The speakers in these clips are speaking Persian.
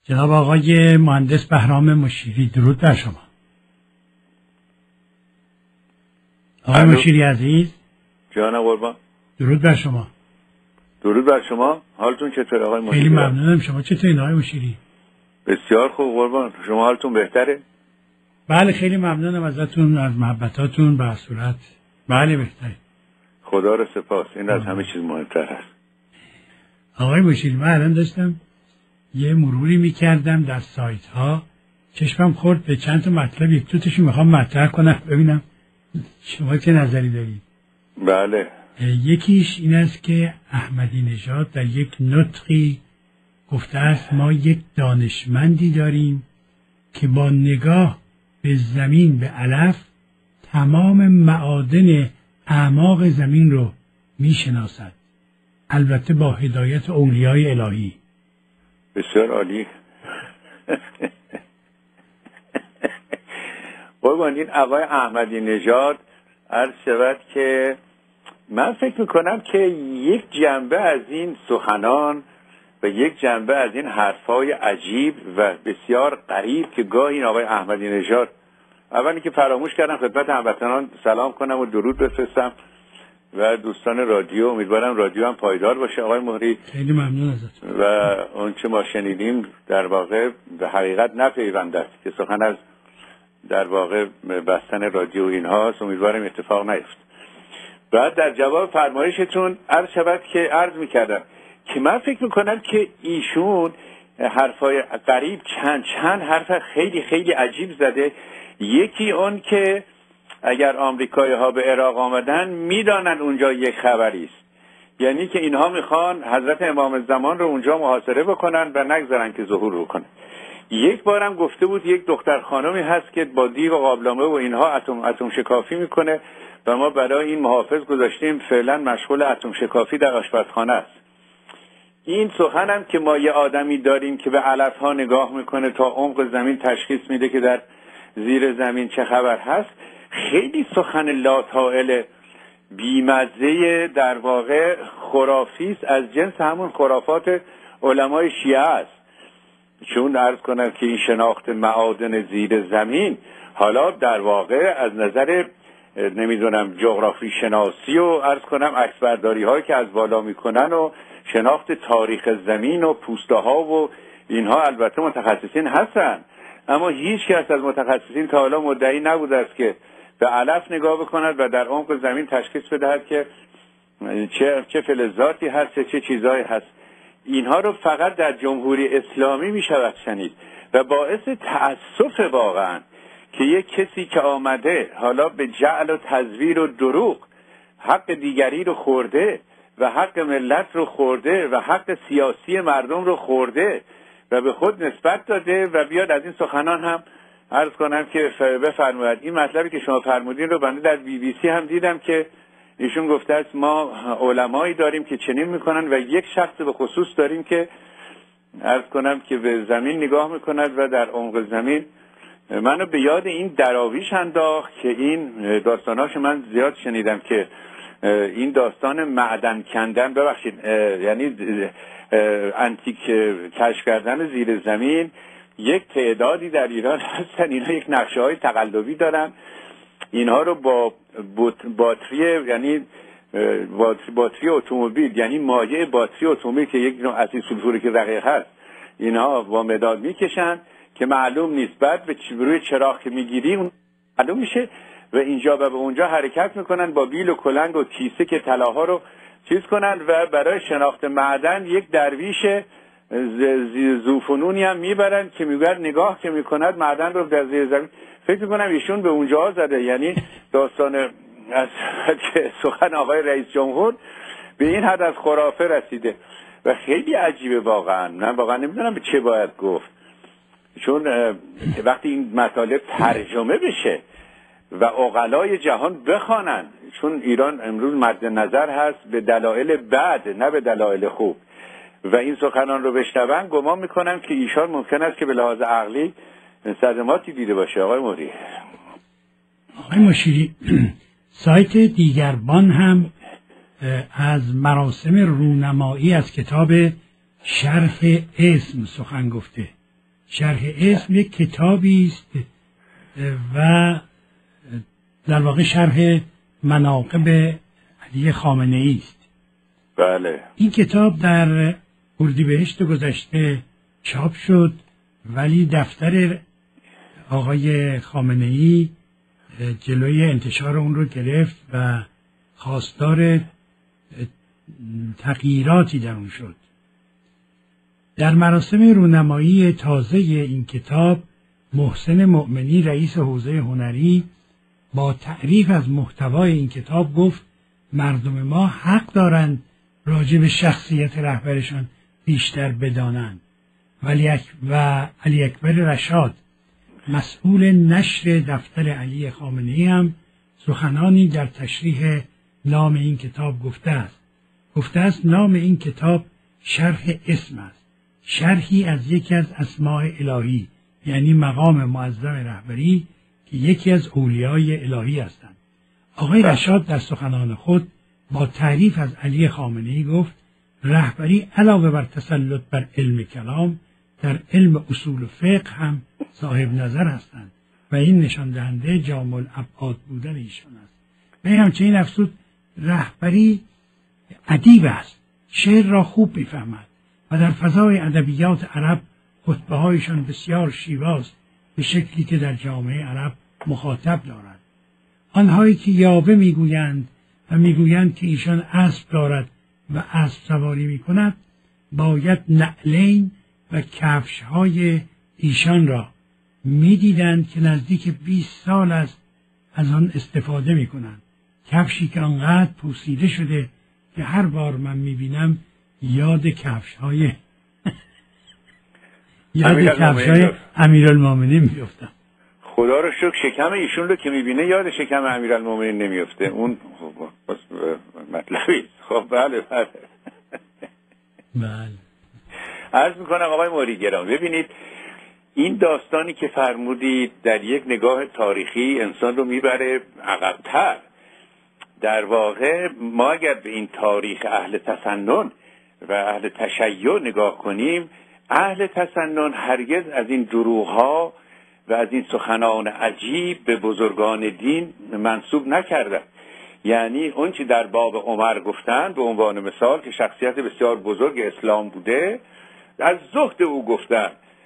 جناب آقای مهندس بهرام مشیری، درود بر شما. آقای مشیری عزیز. جانم قربان. درود بر شما. درود بر شما. حالتون چطور آقای مشیری؟ خیلی ممنونم. شما چطورین آقای مشیری؟ بسیار خوب قربان. شما حالتون بهتره؟ بله خیلی ممنونم ازتون، از محبتاتون. به صورت بله بهتره. خدا رو سپاس. این از همه چیز مهمتر هست. آقای مشیری، من الان داشتم یه مروری میکردم در سایت ها، چشمم خورد به چند تا مطلب، یک دو تاشو میخوام مطرح کنم ببینم شما چه نظری دارید. بله. یکیش این است که احمدی نژاد در یک نطقی گفته است ما یک دانشمندی داریم که با نگاه به زمین به علف تمام معادن اعماق زمین رو میشناسد، البته با هدایت اولیای الهی. بسیار عالی. قربان این آقای احمدی نژاد عرض شود که من فکر میکنم که یک جنبه از این سخنان و یک جنبه از این حرفای عجیب و بسیار غریب که گاهی این آقای احمدی نژاد، اولی که فراموش کردم خدمت هموطنان سلام کنم و درود بفرستم و دوستان رادیو، امیدوارم رادیو هم پایدار باشه آقای مهری. خیلی ممنون ازتون. و اون چه ما شنیدیم در واقع به حقیقت نپیوند است که سخن از در واقع بستن رادیو اینهاست، امیدوارم اتفاق نیفت. بعد در جواب فرمایشتون عرض شود که عرض میکردم که من فکر میکنم که ایشون حرفای غریب چند حرف خیلی خیلی عجیب زده. یکی اون که اگر آمریکایی ها به عراق آمدن میدانن اونجا یک خبری است، یعنی که اینها میخوان حضرت امام زمان رو اونجا محاصره بکنن و نگذارن که ظهور بکنه. یک بارم گفته بود یک دختر خانمی هست که با دیگ و قابلمه و اینها اتم شکافی میکنه و ما برای این محافظ گذاشتیم، فعلا مشغول اتم شکافی در آشپزخانه است. این سخنم که ما یه آدمی داریم که به علف ها نگاه میکنه تا عمق زمین تشخیص میده که در زیر زمین چه خبر هست، خیلی سخن لاطائل بیمزه در واقع خرافی است، از جنس همون خرافات علمای شیعه است. چون عرض کنم که این شناخت معادن زیر زمین حالا در واقع از نظر نمیدونم جغرافی شناسی و عرض کنم عکسبرداری هایی که از بالا میکنن و شناخت تاریخ زمین و پوسته ها و اینها البته متخصصین هستن، اما هیچ کس از متخصصین تا حالا مدعی نبوده است که به علف نگاه بکند و در عمق زمین تشخیص بدهد که چه فلزاتی هست چه چیزایی هست. اینها رو فقط در جمهوری اسلامی می شود شنید و باعث تأسف واقعا که یک کسی که آمده حالا به جعل و تزویر و دروغ حق دیگری رو خورده و حق ملت رو خورده و حق سیاسی مردم رو خورده و به خود نسبت داده و بیاد از این سخنان هم عرض کنم که بفرماید. این مطلبی که شما فرمودین رو بنده در BBC هم دیدم که ایشون گفته است ما علمایی داریم که چنین میکنن و یک شخص به خصوص داریم که عرض کنم که به زمین نگاه میکند و در عمق زمین. منو به یاد این دراویش انداخت که این داستاناش من زیاد شنیدم که این داستان معدن کندن، ببخشید یعنی انتیک کشف کردن زیر زمین، یک تعدادی در ایران هستن اینا یک نقشه های تقلبی دارن، اینها رو با باتری یعنی باتری اتومبیل یعنی مایع باتری اتومبیل که یک نوع اسید سولفوریک رقیق هست اینها با مداد میکشن که معلوم نیست، بعد به روی چراغ که میگیری اون معلوم میشه و اینجا و به اونجا حرکت میکنن با بیل و کلنگ و کیسه که طلاها رو چیز کنن و برای شناخت معدن یک درویش زوفنونی هم میبرن که میگه نگاه که میکند معدن رو در زیر زمین. فکر میکنم ایشون به اونجا زده، یعنی داستان از که سخن آقای رئیس جمهور به این حد از خرافه رسیده و خیلی عجیبه واقعا. من واقعا نمیدونم به چه باید گفت، چون وقتی این مطالب ترجمه بشه و عقلای جهان بخوانن، چون ایران امروز مد نظر هست به دلایل بد نه به دلایل خوب و این سخنان رو بشنون، گمان میکنم که ایشان ممکن است که به لحاظ عقلی صدماتی دیده باشه. آقای مهری. آقای مشیری، سایت دیگربان هم از مراسم رونمایی از کتاب شرح اسم سخن گفته. شرح اسم یک کتابی است و در واقع شرح مناقب علی خامنه‌ای است. بله. این کتاب در اردیبهشت گذشته چاپ شد، ولی دفتر آقای خامنه‌ای جلوی انتشار اون رو گرفت و خواستار تغییراتی در اون شد. در مراسم رونمایی تازه این کتاب، محسن مؤمنی رئیس حوزه هنری با تعریف از محتوای این کتاب گفت مردم ما حق دارند راجع به شخصیت رهبرشان بیشتر بدانند. و علی اکبر رشاد، مسئول نشر دفتر علی خامنه‌ای، هم سخنانی در تشریح نام این کتاب گفته است نام این کتاب شرح اسم است، شرحی از یکی از اسماء الهی، یعنی مقام معظم رهبری که یکی از اولیای الهی هستند. آقای رشاد در سخنان خود با تعریف از علی خامنه‌ای گفت رهبری علاوه بر تسلط بر علم کلام، در علم اصول فقه هم صاحب نظر هستند و این نشان دهنده جامع الابعاد بودن ایشان است. و همچنین افزود رهبری ادیب است، شعر را خوب میفهمد و در فضای ادبیات عرب خطبه هایشان بسیار شیواست، به شکلی که در جامعه عرب مخاطب دارد. آنهایی که یاوه میگویند و میگویند که ایشان اسب دارد و اسب سواری میکند، باید نعلین و کفش های ایشان را میدیدند که نزدیک 20 سال است از آن استفاده میکنند. کفشی که آنقدر پوسیده شده که هر بار من میبینم یاد کفش های امیرالمومنین میفتم. خدا رو شکر شکم ایشون رو که میبینه یاد شکم امیرالمومنین نمیفته. اون مطلبی. خب بله. عرض میکنم آقای موری گرام، ببینید این داستانی که فرمودید در یک نگاه تاریخی انسان رو میبره عقب‌تر. در واقع ما اگر به این تاریخ اهل تسنن و اهل تشیع نگاه کنیم، اهل تسنن هرگز از این دروغ‌ها و از این سخنان عجیب به بزرگان دین منسوب نکردند. یعنی اون چی در باب عمر گفتن به عنوان مثال که شخصیت بسیار بزرگ اسلام بوده، از زهد او گفتن.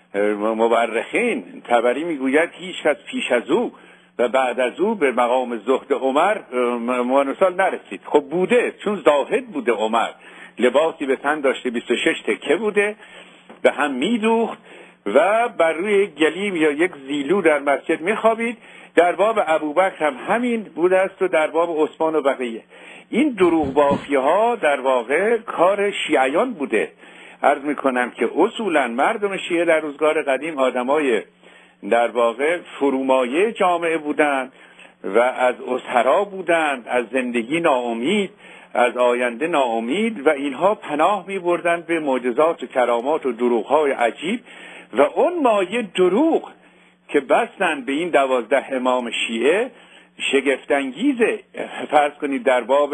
مورخین طبری میگوید هیچ کس پیش از او و بعد از او به مقام زهد عمر مثال نرسید. خب بوده، چون زاهد بوده عمر، لباسی به تن داشته 26 تکه بوده، به هم میدوخت و بر روی گلیم یا یک زیلو در مسجد میخوابید. در باب ابوبکر هم همین بوده است و در باب عثمان و بقیه. این دروغ بافی ها در واقع کار شیعیان بوده. عرض میکنم که اصولا مردم شیعه در روزگار قدیم آدمای در واقع فرومایه جامعه بودند و از اسرا بودند، از زندگی ناامید، از آینده ناامید، و اینها پناه میبردند به معجزات و کرامات و دروغ‌های عجیب و اون مایه دروغ که بستند به این 12 امام شیعه شگفت‌انگیزه. فرض کنید در باب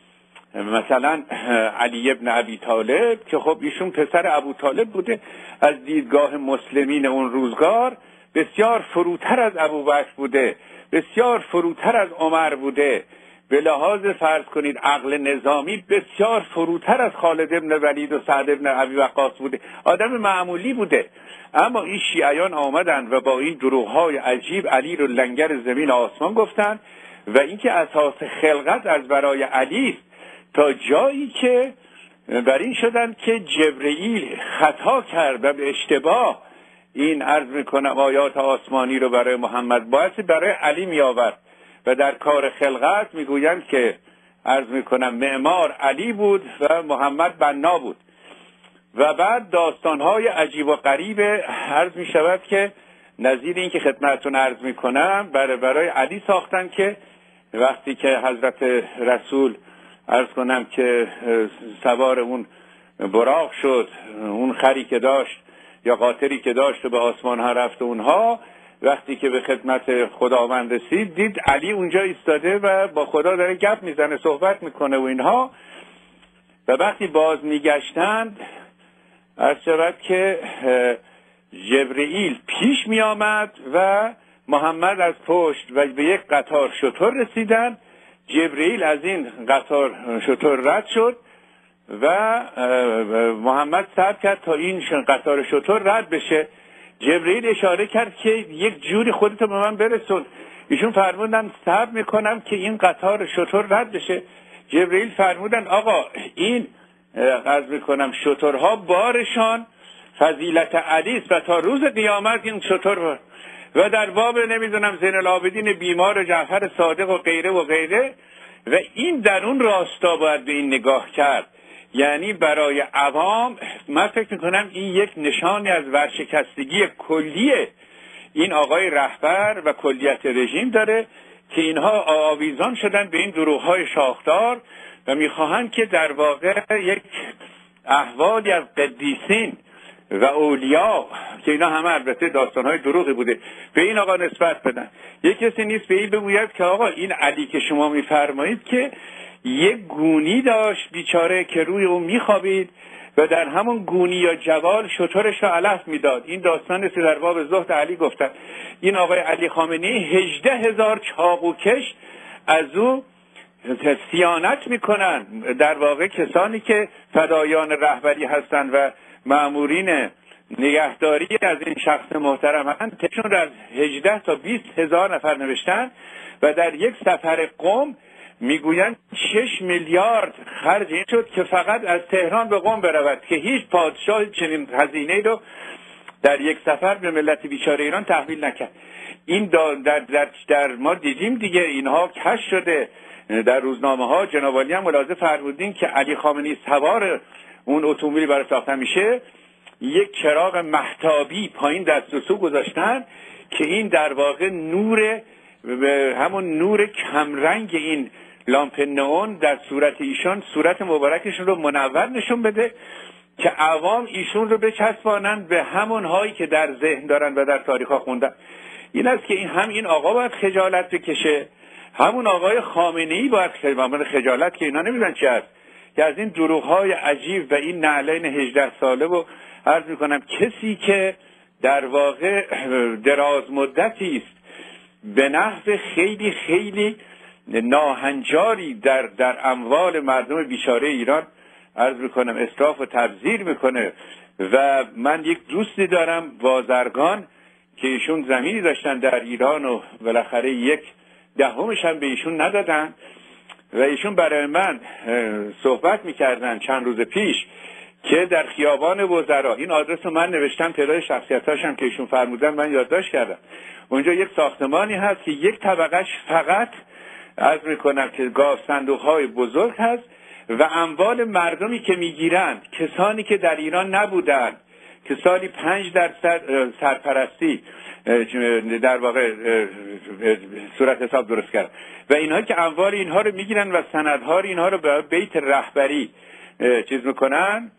مثلا علی ابن ابی طالب که خب ایشون پسر ابو طالب بوده، از دیدگاه مسلمین اون روزگار بسیار فروتر از ابوبکر بوده، بسیار فروتر از عمر بوده، به لحاظ فرض کنید عقل نظامی بسیار فروتر از خالد ابن ولید و سعد ابن ابی وقاص بوده، آدم معمولی بوده. اما این شیعیان آمدند و با این دروغ‌های عجیب علی رو لنگر زمین آسمان گفتند و اینکه اساس خلقت از برای علی است، تا جایی که بر این شدند که جبرئیل خطا کرد و به اشتباه این عرض میکنم آیات آسمانی رو برای محمد باعث برای علی می آورد و در کار خلقت میگویند که عرض میکنم معمار علی بود و محمد بنا بود. و بعد داستانهای عجیب و غریب عرض می شود که نظیر این که خدمتتون عرض میکنم برای علی ساختن که وقتی که حضرت رسول عرض کنم که سوار اون براق شد، اون خری که داشت یا قاطری که داشت به آسمان ها رفت، اونها وقتی که به خدمت خداوند رسید دید علی اونجا ایستاده و با خدا داره گپ میزنه، صحبت میکنه و اینها. و وقتی باز میگشتند عرض شود که جبرئیل پیش می آمد و محمد از پشت و به یک قطار شتر رسیدن. جبرئیل از این قطار شتر رد شد و محمد صبر کرد تا این قطار شتر رد بشه. جبرئیل اشاره کرد که یک جوری خودتو به من برسون. ایشون فرمودن صبر میکنم که این قطار شتر رد بشه. جبرئیل فرمودن آقا این عرض میکنم شترها بارشان فضیلت علی است و تا روز قیامت این شتر و در باب نمیدونم زین العابدین بیمار و جعفر صادق و غیره و غیره. و این در اون راستا باید به این نگاه کرد. یعنی برای عوام من فکر میکنم این یک نشانی از ورشکستگی کلی این آقای رهبر و کلیت رژیم داره که اینها آویزان شدن به این دروغ‌های شاخدار و میخواهند که در واقع یک احوالی از قدیسین و اولیا که اینا همه البته داستان‌های دروغی بوده به این آقا نسبت بدن. یک کسی نیست به این بگوید که آقا این علی که شما میفرمایید که یک گونی داشت بیچاره که روی اون میخوابید و در همون گونی یا جوال شترش را علف میداد. این داستان است در باب زهد علی گفتن. این آقای علی خامنه‌ای 18,000 چاقوکش از او صیانت میکنن. در واقع کسانی که فدایان رهبری هستند و مأمورین نگهداری از این شخص محترم هستند تشون از 18 تا 20,000 نفر نوشتن و در یک سفر قم میگویند 6 میلیارد خرج این شد که فقط از تهران به قم برود که هیچ پادشاه چنین هزینه‌ای رو در یک سفر به ملت بیچاره ایران تحویل نکرد. این در ما دیدیم دیگه اینها کشف شده در روزنامه ها. جناب عالی هم ملاحظه فرمودین که علی خامنه‌ای سوار اون اتومبیلی برای ساخته میشه یک چراغ مهتابی پایین دست و سو گذاشتن که این در واقع نور همون نور کمرنگ این لامپ نئون در صورت ایشان صورت مبارکشون رو منور نشون بده که عوام ایشون رو بچسبانن به همون هایی که در ذهن دارن و در تاریخ ها خوندن. این است که این آقا باید خجالت بکشه، همون آقای خامنه‌ای باید خجالت که اینا نمیدونن چی هست که از این دروغ‌های عجیب و این نعلین 18 ساله و عرض میکنم کسی که در واقع دراز مدتی است به نحو خیلی خیلی ناهنجاری در اموال مردم بیچاره ایران عرض میکنم اسراف و تبذیر میکنه. و من یک دوستی دارم بازرگان که ایشون زمینی داشتن در ایران و بالاخره 1/10 هم به ایشون ندادن و ایشون برای من صحبت میکردن چند روز پیش که در خیابان وزرا، این آدرس رو من نوشتم تعداد شخصیتاشم که ایشون فرمودن من یادداشت کردم، اونجا یک ساختمانی هست که یک طبقهش فقط عرض میکنم که گاو صندوق‌های بزرگ هست و اموال مردمی که میگیرند کسانی که در ایران نبودند که سالی 5% سرپرستی در واقع صورت حساب درست کرد و اینها که اموال اینها رو میگیرن و سندها اینها رو به بیت رهبری چیز میکنن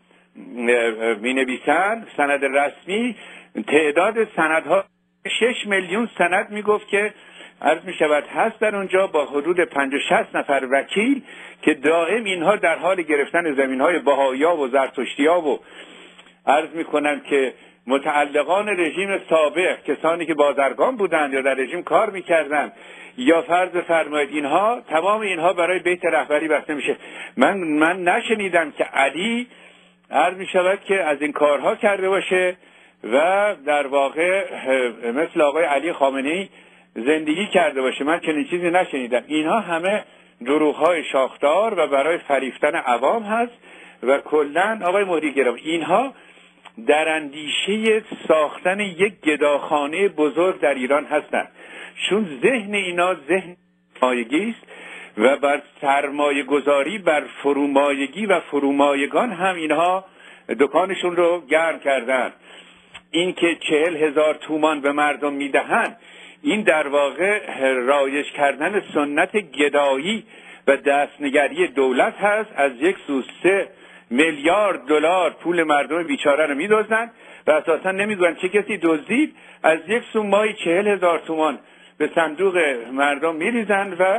مینویسن سند رسمی. تعداد سندها 6 میلیون سند میگفت که عرض میشود هست در اونجا با حدود 50-60 نفر وکیل که دائم اینها در حال گرفتن زمینهای بهائی‌ها و زرتشتی‌ها و عرض میکنن که متعلقان رژیم سابق کسانی که بازرگان بودند یا در رژیم کار میکردند یا فرض فرمایید اینها تمام اینها برای بیت رهبری بسته میشه. من نشنیدم که علی عرض میشود که از این کارها کرده باشه و در واقع مثل آقای علی خامنه‌ای زندگی کرده باشه. من چنین چیزی نشنیدم. اینها همه دروغ‌های شاخدار و برای فریفتن عوام هست و کلاً آقای مهدی گرامی اینها در اندیشه ساختن یک گداخانه بزرگ در ایران هستند، چون ذهن اینا ذهن مایگی است و بر سرمایه گذاری بر فرومایگی و فرومایگان هم اینها دکانشون رو گرم کردن. این که 40,000 تومان به مردم میدهند این در واقع رایج کردن سنت گدایی و دستنگری دولت هست. از یک سو 3 میلیارد دلار پول مردم بیچاره رو میدزدن و اساسا نمیدونن چه کسی دزدید. از یک سو ماهی 40,000 تومان به صندوق مردم میریزن و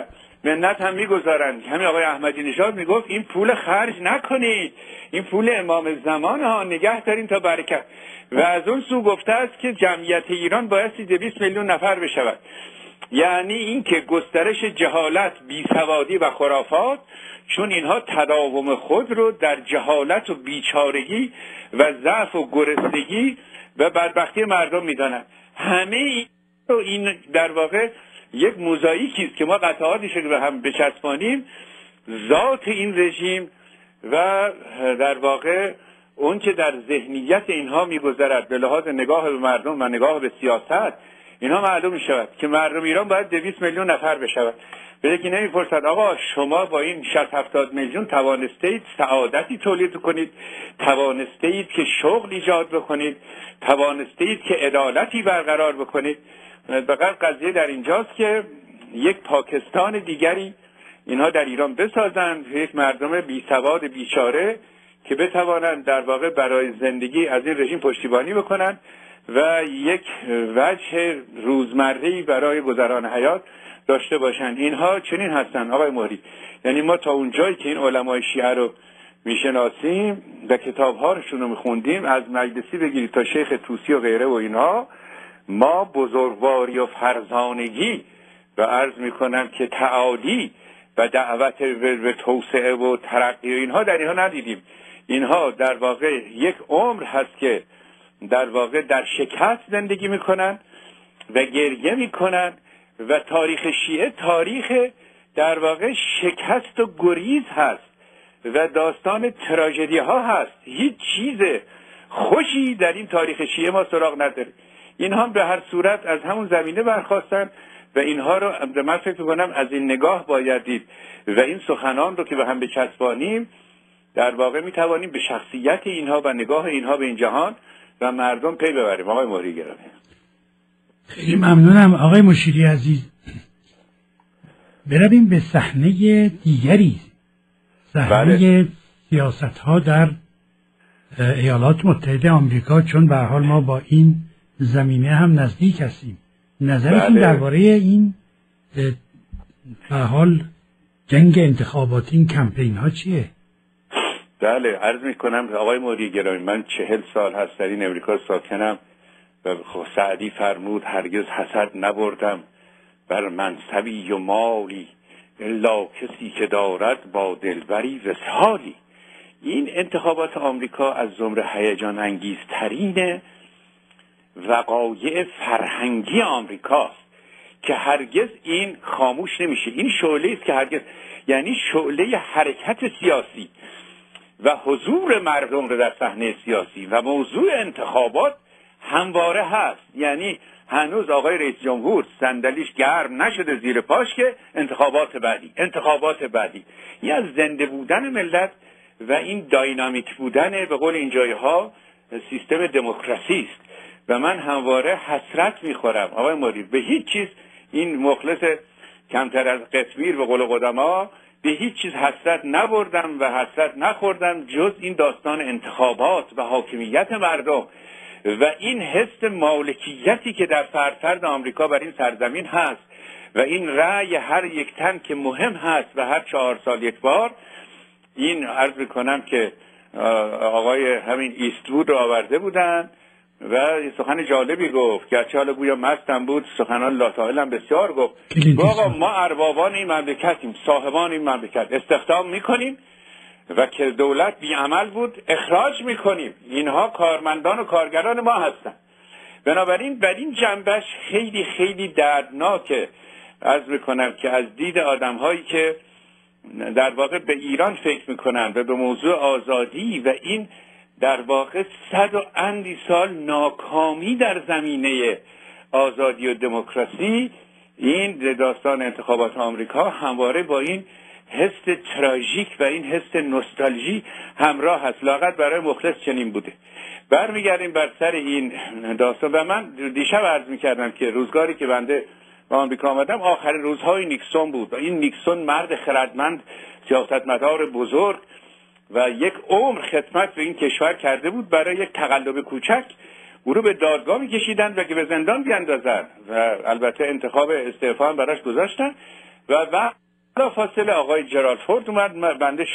منت هم میگذارند. همین آقای احمدی نژاد میگفت این پول خرج نکنید، این پول امام زمان ها نگه دارین تا برکت. و از اون سو گفته است که جمعیت ایران بایستی 200 میلیون نفر بشود. یعنی این که گسترش جهالت، بیسوادی و خرافات، چون اینها تداوم خود رو در جهالت و بیچارگی و ضعف و گرسنگی و بدبختی مردم میدانند. همه این در واقع یک موزاییکی است که ما قطعاتش رو به هم بچسبانیم. ذات این رژیم و در واقع اون که در ذهنیت اینها میگذرد به لحاظ نگاه به مردم و نگاه به سیاست، اینها معلوم میشود که مردم ایران باید 200 میلیون نفر بشود. به یکی نمیپرسد آقا شما با این 60-70 میلیون توانسته اید سعادتی تولید کنید، توانسته اید که شغل ایجاد بکنید، توانسته اید که عدالتی برقرار بکنید. فقط قضیه در اینجاست که یک پاکستان دیگری اینها در ایران بسازند، یک مردم بی سواد بیچاره که بتوانند در واقع برای زندگی از این رژیم پشتیبانی بکنند و یک وجه روزمره‌ای برای گذران حیات داشته باشند. اینها چنین هستند آقای مهری. یعنی ما تا اونجایی که این علمای شیعه رو میشناسیم و کتاب‌هاشون رو میخوندیم، از مجلسی بگیرید تا شیخ طوسی و غیره و اینها، ما بزرگواری و فرزانگی و عرض میکنم که تعالی و دعوت به توسعه و ترقی و اینها در اینها ندیدیم. اینها در واقع یک عمر هست که در واقع در شکست زندگی میکنن و گریه میکنن و تاریخ شیعه تاریخ در واقع شکست و گریز هست و داستان تراژدی ها هست. هیچ چیز خوشی در این تاریخ شیعه ما سراغ نداریم. اینها به هر صورت از همون زمینه برخواستن و اینها رو من فکر می‌کنم از این نگاه باید دید و این سخنان رو که به هم بچسبانیم در واقع میتوانیم به شخصیت اینها و نگاه اینها به این جهان و مردم پی ببریم. آقای مهری گرامی، خیلی ممنونم. آقای مشیری عزیز، برویم به صحنه دیگری، صحنه سیاست ها در ایالات متحده آمریکا، چون به هر حال ما با این زمینه هم نزدیک هستیم. نظرتون درباره این به هر حال جنگ انتخاباتی، این کمپین ها چیه؟ بله، عرض میکنم آقای مهری گرامی، من 40 سال هست در این امریکا ساکنم و سعدی فرمود هرگز حسد نبردم بر منصبی و مالی، الا کسی که دارد با دلبری وصالی. این انتخابات آمریکا از زمره هیجان انگیزترین وقایع فرهنگی آمریکاست که هرگز این خاموش نمیشه. این شعله است که هرگز، یعنی شعله حرکت سیاسی و حضور مردم رو در صحنه سیاسی و موضوع انتخابات همواره هست. یعنی هنوز آقای رئیس جمهور صندلیش گرم نشده زیر پاش که انتخابات بعدی. این از زنده بودن ملت و این داینامیک بودن به قول این جایها سیستم دموکراسی است و من همواره حسرت میخورم آقای مهری به هیچ چیز. این مخلص کمتر از قطمیر به قول قدما به هیچ چیز حسرت نبردم و حسرت نخوردم جز این داستان انتخابات و حاکمیت مردم و این حس مالکیتی که در سراسر آمریکا بر این سرزمین هست و این رأی هر یک تن که مهم هست و هر 4 سال یک بار. این عرض میکنم که آقای همین ایستوود رو آورده بودن و سخن جالبی گفت، گرچه حالا گویا مستم بود، سخنان لاتائل هم بسیار گفت. آقا ما اربابان این مملکتیم، صاحبان این مملکت، استخدام میکنیم و که دولت بیعمل بود اخراج میکنیم. اینها کارمندان و کارگران ما هستن. بنابراین بر این جنبش خیلی خیلی دردناکه. عرض میکنم که از دید آدم هایی که در واقع به ایران فکر میکنن و به موضوع آزادی و این در واقع 100 و اندی سال ناکامی در زمینه آزادی و دموکراسی، این داستان انتخابات آمریکا همواره با این حس تراژیک و این حس نوستالژی همراه هست. لااقل برای مخلص چنین بوده. برمیگردیم بر سر این داستان و من دیشب عرض میکردم که روزگاری که بنده به آمریکا آمدم آخرین روزهای نیکسون بود و این نیکسون مرد خردمند، سیاستمدار بزرگ و یک عمر خدمت به این کشور کرده بود، برای یک تقلب کوچک او رو به دادگاه می‌کشیدن و که به زندان بیاندازن و البته انتخاب استعفا هم براش گذاشتن و بلا فاصله آقای جرالد فورد اومد. بنده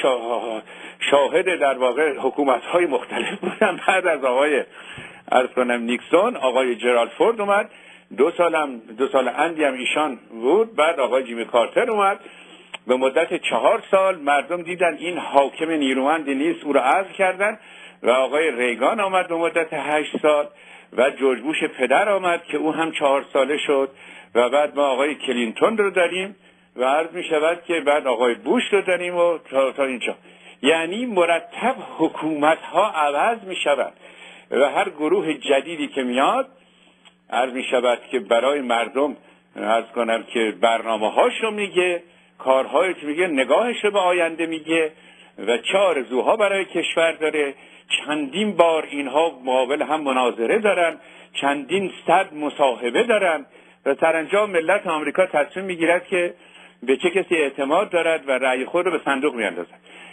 شاهد در واقع حکومت‌های مختلف بودم. بعد از آقای عرض کنم نیکسون آقای جرالد فورد اومد. 2 سال اندی هم ایشان بود. بعد آقای جیمی کارتر اومد. به مدت 4 سال مردم دیدن این حاکم نیرومندی نیست، او را عزل کردن و آقای ریگان آمد به مدت 8 سال و جورج بوش پدر آمد که او هم 4 ساله شد و بعد ما آقای کلینتون رو داریم و عرض می شود که بعد آقای بوش رو داریم و تا اینجا. یعنی مرتب حکومت ها عوض می شود و هر گروه جدیدی که میاد عرض می شود که برای مردم عرض کنم که برنامه هاشو میگه، کارهایی که میگه، نگاهش رو به آینده میگه و چه آرزوها برای کشور داره. چندین بار اینها مقابل هم مناظره دارن، چندین صد مصاحبه دارن و سرانجام ملت آمریکا تصمیم میگیرد که به چه کسی اعتماد دارد و رأی خود رو به صندوق میاندازد.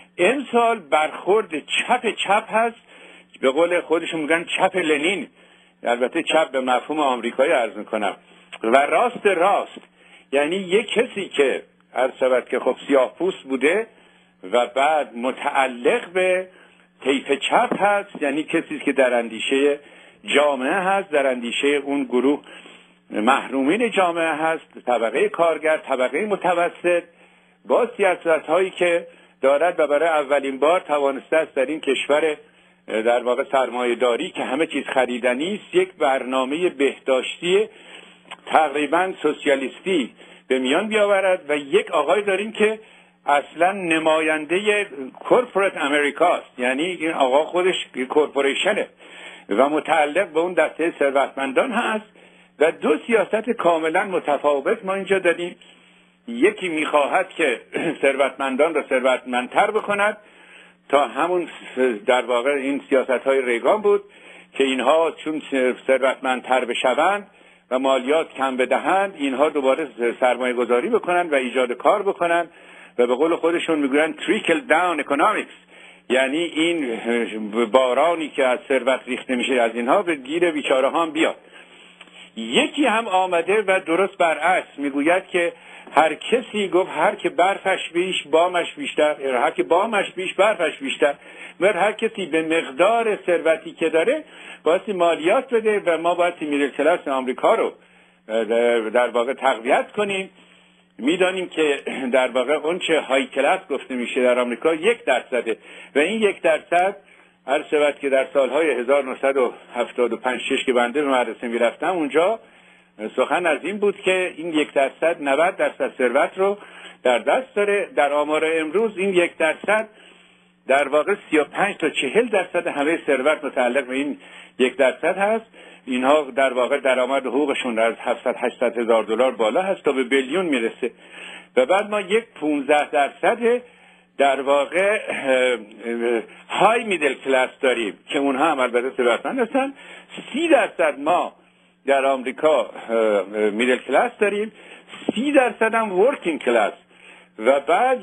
امسال برخورد چپ هست، به قول خودشون میگن چپ لنین، البته چپ به مفهوم آمریکایی عرض میکنم، و راست، یعنی یک کسی که عرض شود که خب سیاه پوست بوده و بعد متعلق به طیف چپ هست، یعنی کسی که در اندیشه جامعه هست، در اندیشه اون گروه محرومین جامعه هست، طبقه کارگر، طبقه متوسط، با سیاست‌هایی که دارد و برای اولین بار توانسته است در این کشور در واقع سرمایه‌داری که همه چیز خریدنی است، یک برنامه بهداشتی تقریبا سوسیالیستی به میان بیاورد و یک آقای داریم که اصلا نماینده کورپوریت امریکاست، یعنی این آقا خودش کورپوریشنه و متعلق به اون دسته ثروتمندان هست و 2 سیاست کاملا متفاوت ما اینجا داریم. یکی میخواهد که ثروتمندان را ثروتمندتر بکند، تا همون در واقع این سیاست‌های ریگان بود که اینها چون ثروتمندتر بشوند و مالیات کم بدهند، اینها دوباره سرمایه گذاری بکنند و ایجاد کار بکنند و به قول خودشون میگوین تریکل داون اکونومیکس، یعنی این بارانی که از ثروت ریخته میشه از اینها به گیر بیچاره ها هم بیاد. یکی هم آمده و درست برعکس میگوید که هر کسی گفت هر که برفش بیش بامش بیشتر، هر که بامش بیش برفش بیشتر، هر کسی به مقدار ثروتی که داره باید مالیات بده و ما باید میدل کلاس آمریکا رو در واقع تقویت کنیم. میدانیم که در واقع اون چه های کلاس گفته میشه در آمریکا 1% و این 1% هر شود که در سالهای 1975 6 که بنده به مدرسه میرفتم اونجا سخن از این بود که این 1% 90% ثروت رو در دست داره. در آمار امروز این 1% در واقع 35 تا 40% همه ثروت متعلق به این 1% هست. اینها در واقع درآمد حقوقشون از 700-800 هزار دلار بالا هست تا به بیلیون میرسه و بعد ما 15% در واقع های میدل کلاس داریم که اونها هم البته ثروتمند هستن. 30% ما در آمریکا میدل کلاس داریم، 30% هم ورکینگ کلاس و بعد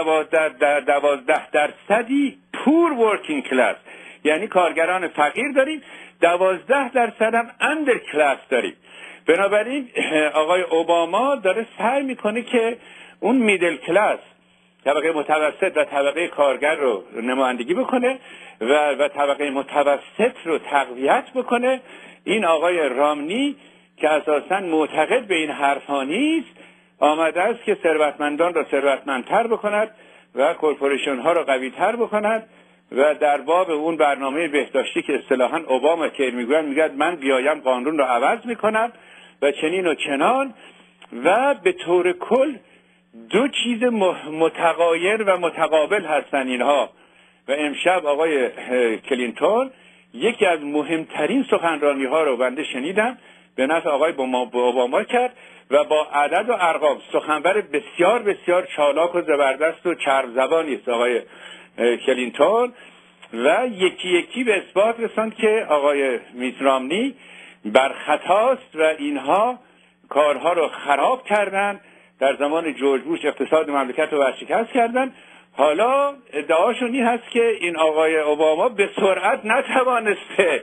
12% پور ورکینگ کلاس، یعنی کارگران فقیر داریم. 12% هم اندر کلاس داریم. بنابراین آقای اوباما داره سعی میکنه که اون میدل کلاس، طبقه متوسط و طبقه کارگر رو نمایندگی بکنه و طبقه متوسط رو تقویت بکنه. این آقای رامنی که اساساً معتقد به این حرفا نیست، آمده است که ثروتمندان را ثروتمندتر بکند و کورپوریشن ها را قوی تر بکند و در باب اون برنامه بهداشتی که اصطلاحاً اوباما که میگوید من بیایم قانون را عوض میکنم و چنین و چنان و به طور کل 2 چیز متغایر و متقابل هستن اینها. و امشب آقای کلینتون یکی از مهمترین سخنرانی ها رو بنده شنیدم به نفع آقای اوباما کرد و با عدد و ارقام سخنور بسیار بسیار چالاک و زبردست و چرب زبانی است آقای کلینتون و یکی به اثبات رساند که آقای میت رامنی بر خطاست و اینها کارها رو خراب کردن. در زمان جورج بوش اقتصاد مملکت رو ورشکست کردن. حالا ادعاشون این هست که این آقای اوباما به سرعت نتوانسته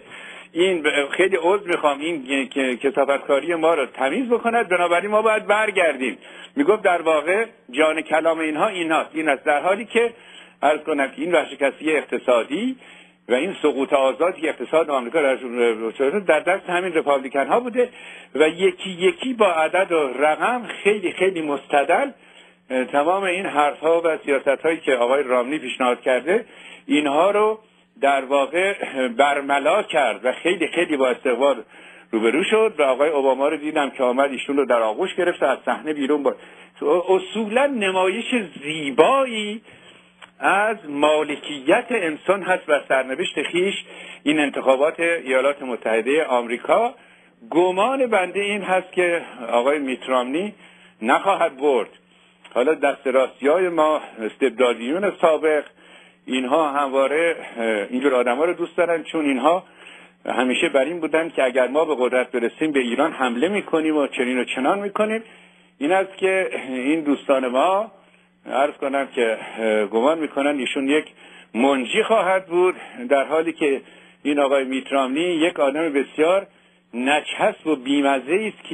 این خیلی عذر میخوام این کثافتکاری ما رو تمیز بکند، بنابراین ما باید برگردیم. میگفت در واقع جان کلام این است، در حالی که عرض کنم که این ورشکستگی اقتصادی و این سقوط آزادی اقتصاد آمریکا در دست همین رپابلیکن ها بوده و یکی یکی با عدد و رقم خیلی خیلی مستدل تمام این حرف ها و سیاست هایی که آقای رامنی پیشنهاد کرده اینها رو در واقع برملا کرد و خیلی خیلی با استقبال روبرو شد و آقای اوباما رو دیدم که آمد ایشون رو در آغوش گرفت از صحنه بیرون بود. اصولا نمایش زیبایی از مالکیت انسان هست و سرنوشت خیش این انتخابات ایالات متحده آمریکا. گمان بنده این هست که آقای میت رامنی نخواهد برد. حالا دست راستی‌های ما استبدادیون سابق اینها همواره اینجور آدم‌ها رو دوست دارن، چون اینها همیشه بر این بودن که اگر ما به قدرت برسیم به ایران حمله میکنیم و چنین و چنان میکنیم. این است که این دوستان ما عرض کنم که گمان میکنن ایشون یک منجی خواهد بود، در حالی که این آقای میت رامنی یک آدم بسیار نچسب و بیمزه است که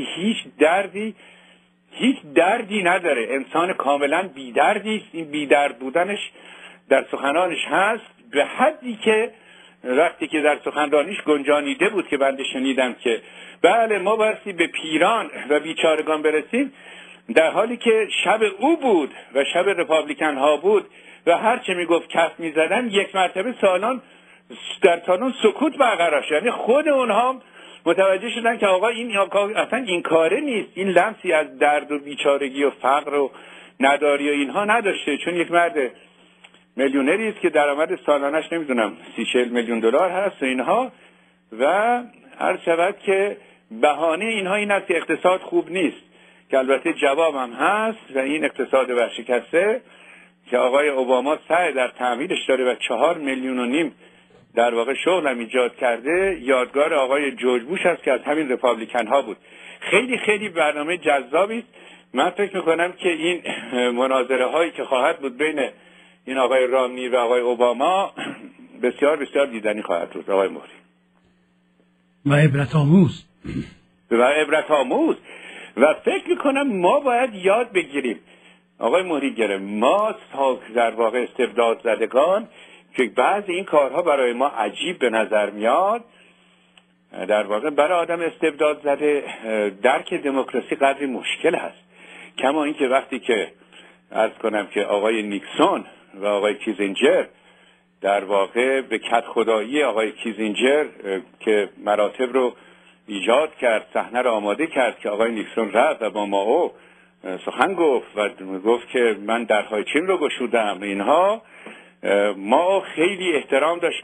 هیچ دردی نداره، انسان کاملا بیدردی است. این بیدرد بودنش در سخنانش هست، به حدی که وقتی که در سخنرانیش گنجانیده بود که بنده شنیدم که بله ما برسی به پیران و بیچارگان برسیم، در حالی که شب او بود و شب رپابلیکن ها بود و هر چه میگفت کف میزدن، یک مرتبه سالان در سالن سکوت برقرار شد. یعنی خود اونها متوجه شدن که آقا این اصلا این کاره نیست، این لمسی از درد و بیچارگی و فقر و نداری و اینها نداشته، چون یک مرد میلیونری است که درآمد سالانش نمیدونم 30-40 میلیون دلار هست و اینها. و هر شود که بهانه اینها این است که اقتصاد خوب نیست، که البته جواب هم هست و این اقتصاد ورشکسته که آقای اوباما سعی در تعمیرش داره و 4.5 میلیون در واقع شغل هم ایجاد کرده، یادگار آقای جورج بوش است که از همین رپابلیکن ها بود. خیلی خیلی برنامه جذابی است. من فکر میکنم که این مناظره هایی که خواهد بود بین این آقای رامنی و آقای اوباما بسیار بسیار دیدنی خواهد بود آقای مهری و عبرت آموز و فکر میکنم ما باید یاد بگیریم آقای مهری ما در واقع استبداد زدگان که بعضی این کارها برای ما عجیب به نظر میاد، در واقع برای آدم استبداد زده درک دموکراسی قدری مشکل هست. کما اینکه وقتی که عرض کنم که آقای نیکسون و آقای کیزینجر در واقع به کدخدایی آقای کیزینجر که مراتب رو ایجاد کرد، صحنه رو آماده کرد که آقای نیکسون رفت و با مائو سخن گفت و گفت که من درهای چین رو گشودم، اینها ما خیلی احترام داشت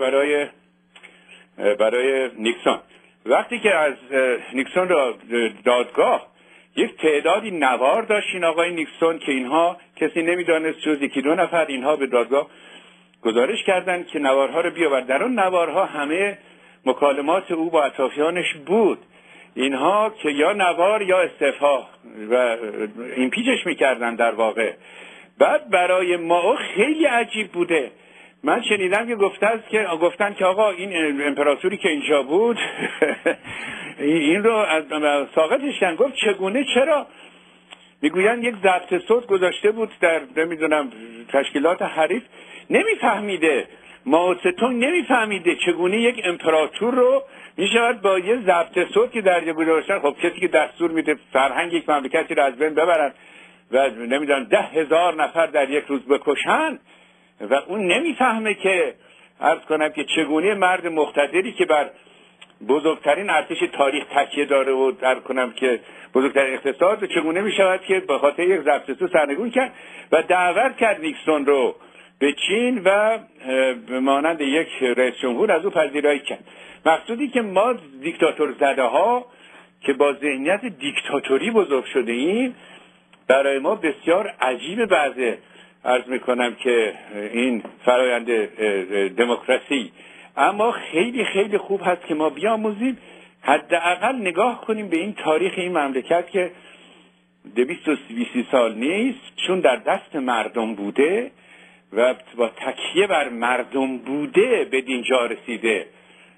برای نیکسون. وقتی که از نیکسون را دادگاه یک تعدادی نوار داشت این آقای نیکسون که اینها کسی نمیدانست جز 1-2 نفر، اینها به دادگاه گزارش کردند که نوارها رو بیاورد. در اون نوارها همه مکالمات او با اطرافیانش بود، اینها که یا نوار یا استعفا و ایمپیچش میکردن در واقع. بعد برای ما خیلی عجیب بوده، من شنیدم که گفتن که آقا این امپراتوری که اینجا بود این رو از ساقطش کردن. گفت چگونه؟ چرا؟ میگوین یک ضبط صوت گذاشته بود در نمیدونم تشکیلات حریف، نمیفهمیده، مائو تونگ نمیفهمیده چگونه یک امپراتور رو میشود با یه ضبط صوت که در گذاشتن. خب کسی که دستور میده فرهنگ یک مملکتی رو از بین ببرن و نمیدونم 10,000 نفر در یک روز بکشن و اون نمیفهمه که عرض کنم که چگونه مرد مقتدری که بر بزرگترین ارتش تاریخ تکیه داره و عرض کنم که بزرگترین اقتصاد چگونه میشود که به خاطر یک ضبط صوت سرنگون کرد و دعوت کرد نیکسون رو به چین و به مانند یک رئیس جمهور از او پذیرایی کرد. مقصودی که ما دیکتاتور زده ها که با ذهنیت دیکتاتوری بزرگ شده ایم برای ما بسیار عجیب بعضه عرض میکنم که این فرایند دموکراسی، اما خیلی خیلی خوب هست که ما بیاموزیم، حداقل نگاه کنیم به این تاریخ این مملکت که 230 سال نیست، چون در دست مردم بوده و با تکیه بر مردم بوده به دینجا رسیده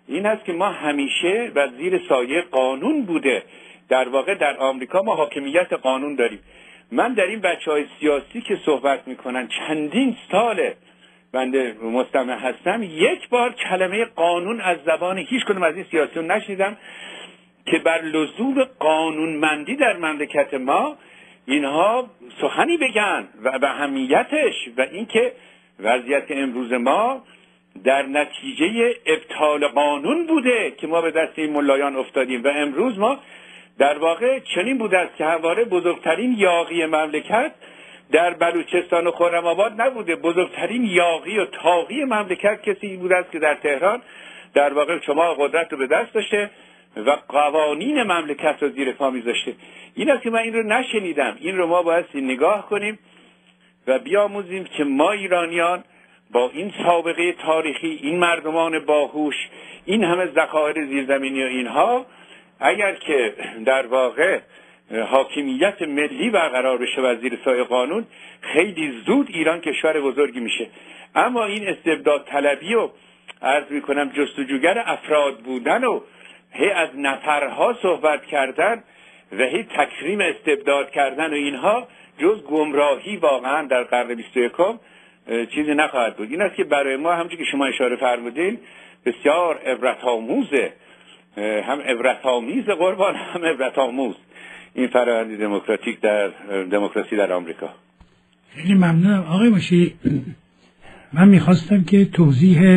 این هست که ما همیشه و زیر سایه قانون بوده. در واقع در آمریکا ما حاکمیت قانون داریم. من در این بچهای سیاسی که صحبت میکنن چندین ساله بنده مستمع هستم، یک بار کلمه قانون از زبان هیچ کدوم از این سیاسیون نشنیدم که بر لزوم قانونمندی در مملکت ما اینها سخنی بگن و به اهمیتش و اینکه وضعیت امروز ما در نتیجه ابطال قانون بوده که ما به دست این ملایان افتادیم و امروز ما در واقع چنین بوده است که همواره بزرگترین یاغی مملکت در بلوچستان و خرم‌آباد نبوده. بزرگترین یاغی و طاغی مملکت کسی بوده است که در تهران در واقع شما قدرت رو به دست داشته و قوانین مملکت رو زیر پا می‌ذاشته. این است که من این رو نشنیدم. این رو ما باید نگاه کنیم و بیاموزیم که ما ایرانیان با این سابقه تاریخی، این مردمان باهوش، این همه ذخایر زیرزمینی و اینها، اگر که در واقع حاکمیت ملی برقرار بشه و زیر سایه قانون، خیلی زود ایران کشور بزرگی میشه. اما این استبداد طلبی و عرض میکنم جستجوگر افراد بودن و هی از نفرها صحبت کردن و هی تکریم استبداد کردن و اینها جز گمراهی واقعا در قرن 21 چیزی نخواهد بود. این است که برای ما همونجوری که شما اشاره فرمودین بسیار عبرت آموزه، هم عبرت آمیز قربان، هم عبرت آموز این فرآیند دموکراتیک در دموکراسی در آمریکا. خیلی ممنونم آقای مشیری. من میخواستم که توضیح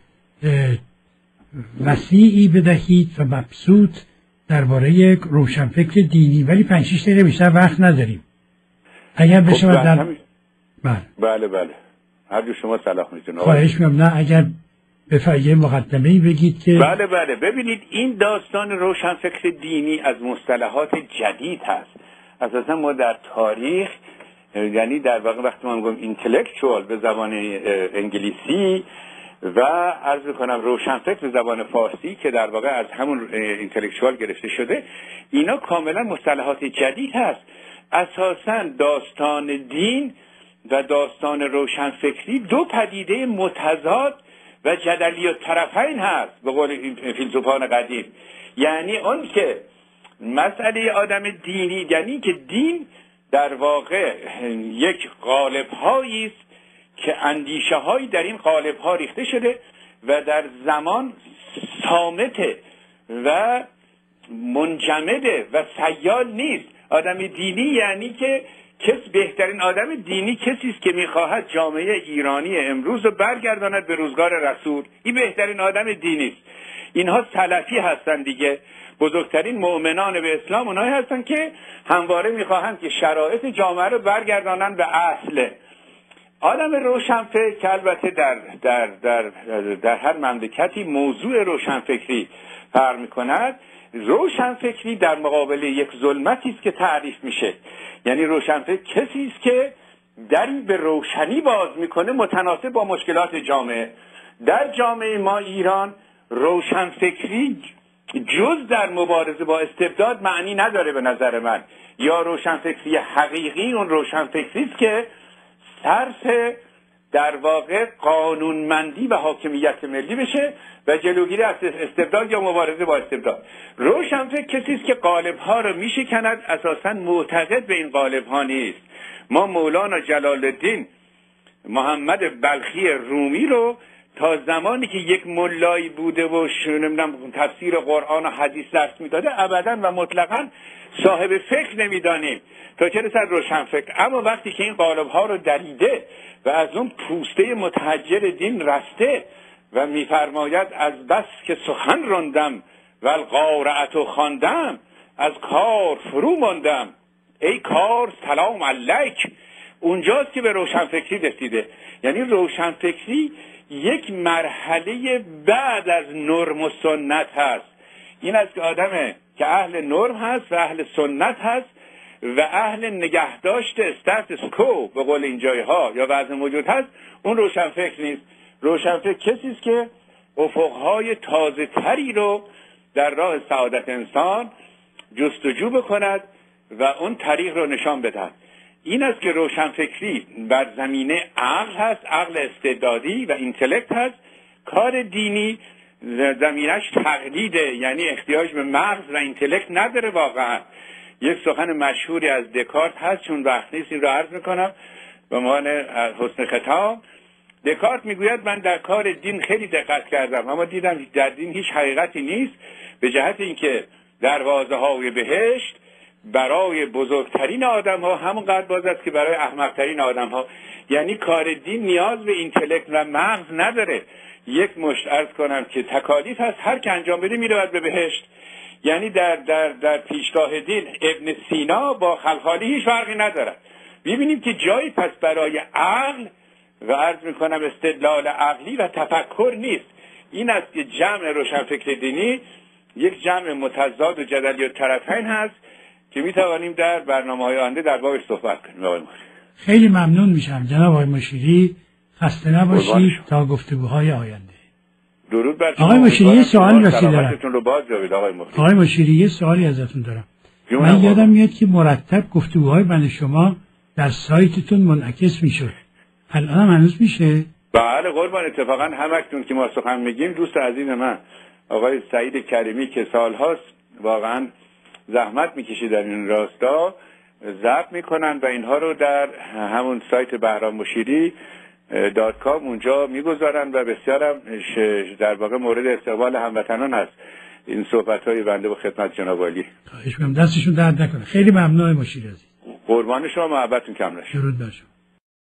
وسیعی بدهید و مبسوط درباره روشنفکر دینی، ولی 5-6 دقیقه بیشتر وقت نداریم. اگر بشه بله هر جو شما صلاح میتونه. خواهش میکنم. نه اگر بفرمایید مقدمه‌ای بگید که بله ببینید این داستان روشنفکر دینی از مصطلحات جدید هست. اساسا ما در تاریخ، یعنی در واقع وقتی ما میگم اینتלקچوال به زبان انگلیسی و عرض میکنم روشنفکر به زبان فارسی که در واقع از همون اینتלקچوال گرفته شده، اینا کاملا مصطلحات جدید هست. اساسا داستان دین و داستان روشنفکری دو پدیده متضاد و جدلی الطرفین هست به قول این فیلسوفان قدیم. یعنی اون که مسئله آدم دینی، یعنی که دین در واقع یک قالب‌هایی است که اندیشه هایی در این قالب‌ها ریخته شده و در زمان صامته و منجمده و سیال نیست. آدم دینی یعنی که بهترین آدم دینی کسی است که میخواهد جامعه ایرانی امروز رو برگرداند به روزگار رسول. این بهترین آدم دینی است. اینها سلفی هستن دیگه. بزرگترین مؤمنان به اسلام اونایی هستن که همواره میخواهند که شرایط جامعه رو برگردانند به اصل. آدم روشنفکر که البته در هر مملکتی موضوع روشنفکری فرق میکند. روشنفکری در مقابل یک ظلمتی است که تعریف میشه. یعنی روشنفکر کسی است که دری به روشنی باز میکنه متناسب با مشکلات جامعه. در جامعه ما ایران روشنفکری جز در مبارزه با استبداد معنی نداره به نظر من. یا روشنفکری حقیقی اون روشنفکری است که صرف در واقع قانونمندی و حاکمیت ملی بشه و جلوگیری از استبداد یا مبارزه با استبداد. روشنفکر کسی است که قالب‌ها رو میشکند، اساساً معتقد به این قالب‌ها نیست. ما مولانا جلال الدین محمد بلخی رومی رو تا زمانی که یک ملایی بوده و نمیدونم تفسیر قرآن و حدیث درس میداده ابداً و مطلقاً صاحب فکر نمیدانیم تا چه رسد روشنفکر. اما وقتی که این قالب‌ها رو دریده و از اون پوسته متحجر دین رسته و میفرماید از بس که سخن راندم و القارعة خواندم از کار فرو ماندم ای کار سلام علیک، اونجاست که به روشنفکری رسیده. یعنی روشنفکری یک مرحله بعد از نرم و سنت هست. این است که آدمه که اهل نرم هست و اهل سنت هست و اهل نگهداشت استاتس کو به قول این جایها یا وضع موجود هست، اون روشنفکر نیست. روشنفکر کسی است که افقهای تازه تری رو در راه سعادت انسان جستجو بکند و اون طریق رو نشان بدهد. این است که روشنفکری بر زمینه عقل هست، عقل استعدادی و اینتלקت هست. کار دینی زمینش تقلیده، یعنی احتیاج به مغز و اینتלקت نداره. واقعا یک سخن مشهوری از دکارت هست، چون وقت نیست این رو عرض میکنم به عنوان حسن ختام. دکارت میگوید من در کار دین خیلی دقت کردم اما دیدم در دین هیچ حقیقتی نیست، به جهت اینکه دروازه های بهشت برای بزرگترین آدم ها همونقدر باز است که برای احمقترین آدم ها. یعنی کار دین نیاز به اینتלקت و مغز نداره. یک مشت عرض کنم که تکالیف هست، هر که انجام بده میرود به بهشت. یعنی در پیشگاه دین ابن سینا با خلخالی هیچ فرقی ندارد. ببینیم که جایی پس برای عقل و عرض میکنم استدلال عقلی و تفکر نیست. این است که جمع روشنفکر دینی یک جمع متضاد و جدلی الطرفین هست که میتوانیم در برنامه‌های آینده در بابش صحبت کنیم. آقای مشیری خیلی ممنون میشم جناب آقای مشیری، خسته نباشید تا گفتگوهای آینده. درود بر شما. آقای مشیری یه سوالی واسه دارم. آقای مشیری یه سوالی ازتون دارم. من یادم میاد که مرتب گفتگوهای بین شما در سایتتون منعکس میشد. الان هم هنوز میشه؟ بله قربان، اتفاقا همکنون که ما سخن میگیم دوست عزیز من آقای سعید کریمی که سالهاست واقعا زحمت میکشید در این راستا ضبط میکنن و اینها رو در همون سایت bahrammosheeri.com اونجا میگذارن و بسیارم در واقع مورد استقبال هموطنان هست این صحبت‌های بنده با خدمت جناب عالی. خواهش می‌کنم دستشون درد نکنه. خیلی ممنون مشیری عزیز. قربان شما، محبتتون کم نشه. درود بر شما.